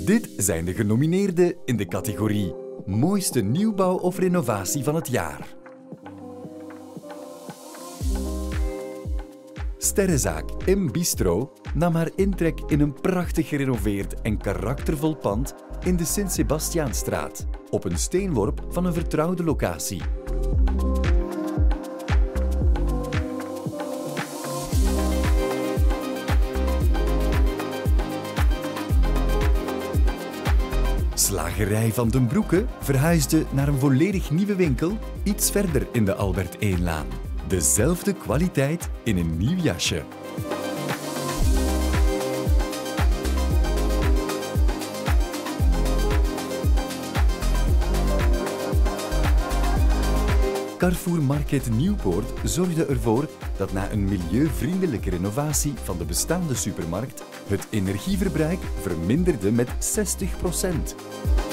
Dit zijn de genomineerden in de categorie Mooiste nieuwbouw of renovatie van het jaar. Sterrenzaak M Bistro nam haar intrek in een prachtig gerenoveerd en karaktervol pand in de Sint-Sebastiaanstraat, op een steenworp van een vertrouwde locatie. Slagerij Van den Broeke verhuisde naar een volledig nieuwe winkel iets verder in de Albert Eenlaan. Dezelfde kwaliteit in een nieuw jasje. Carrefour Market Nieuwpoort zorgde ervoor dat na een milieuvriendelijke renovatie van de bestaande supermarkt het energieverbruik verminderde met 60%.